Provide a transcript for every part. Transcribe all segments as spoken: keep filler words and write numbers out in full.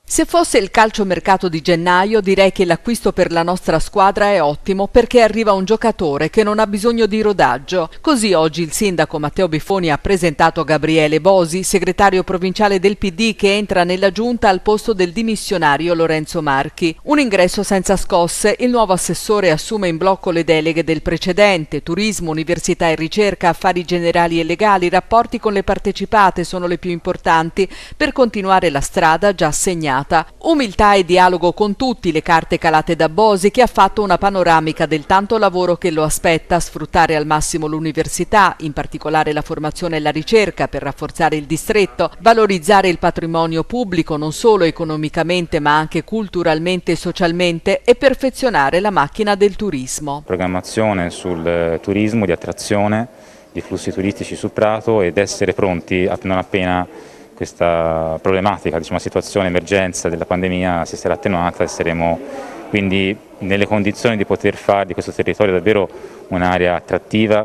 Se fosse il calciomercato di gennaio, direi che l'acquisto per la nostra squadra è ottimo perché arriva un giocatore che non ha bisogno di rodaggio. Così oggi il sindaco Matteo Bifoni ha presentato Gabriele Bosi, segretario provinciale del P D, che entra nella giunta al posto del dimissionario Lorenzo Marchi. Un ingresso senza scosse, il nuovo assessore assume in blocco le deleghe del precedente: turismo, università e ricerca, affari generali e legali, rapporti con le partecipate sono le più importanti per continuare la strada già segnata. Umiltà e dialogo con tutti, le carte calate da Bosi, che ha fatto una panoramica del tanto lavoro che lo aspetta: sfruttare al massimo l'università, in particolare la formazione e la ricerca per rafforzare il distretto, valorizzare il patrimonio pubblico non solo economicamente ma anche culturalmente e socialmente, e perfezionare la macchina del turismo. Programmazione sul turismo di attrazione, di flussi turistici su Prato, ed essere pronti non appena questa problematica, diciamo, situazione, emergenza della pandemia si sarà attenuata, e saremo quindi nelle condizioni di poter fare di questo territorio davvero un'area attrattiva,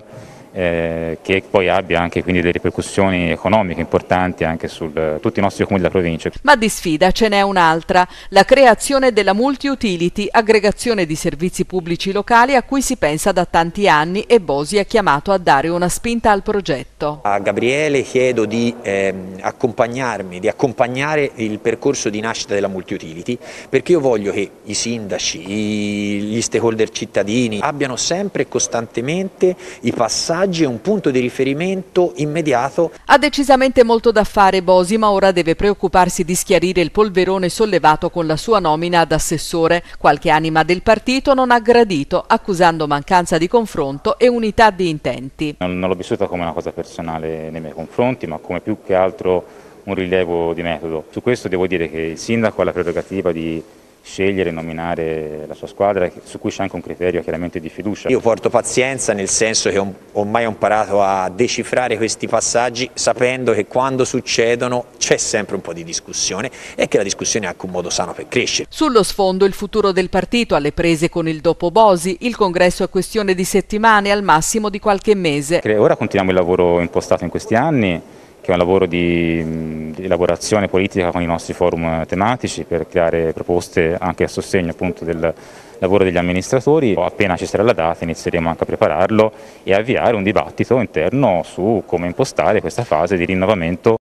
eh, che poi abbia anche quindi delle ripercussioni economiche importanti anche su tutti i nostri comuni della provincia. Ma di sfida ce n'è un'altra: la creazione della multi-utility, aggregazione di servizi pubblici locali a cui si pensa da tanti anni, e Bosi è chiamato a dare una spinta al progetto. A Gabriele chiedo di eh, accompagnarmi, di accompagnare il percorso di nascita della multi-utility, perché io voglio che i sindaci, i, gli stakeholder cittadini abbiano sempre e costantemente i passaggi e un punto di riferimento immediato. Ha decisamente molto da fare Bosi, ma ora deve preoccuparsi di schiarire il polverone sollevato con la sua nomina ad assessore. Qualche anima del partito non ha gradito, accusando mancanza di confronto e unità di intenti. Non, non l'ho vissuta come una cosa personale nei miei confronti, ma come più che altro un rilievo di metodo. Su questo devo dire che il sindaco ha la prerogativa di scegliere e nominare la sua squadra, su cui c'è anche un criterio chiaramente di fiducia. Io porto pazienza, nel senso che ormai ho imparato a decifrare questi passaggi, sapendo che quando succedono c'è sempre un po' di discussione e che la discussione è anche un modo sano per crescere. Sullo sfondo il futuro del partito, alle prese con il dopo Bosi. Il congresso è questione di settimane, al massimo di qualche mese. Ora continuiamo il lavoro impostato in questi anni, che è un lavoro di, di elaborazione politica con i nostri forum tematici, per creare proposte anche a sostegno appunto del lavoro degli amministratori. Appena ci sarà la data inizieremo anche a prepararlo e avviare un dibattito interno su come impostare questa fase di rinnovamento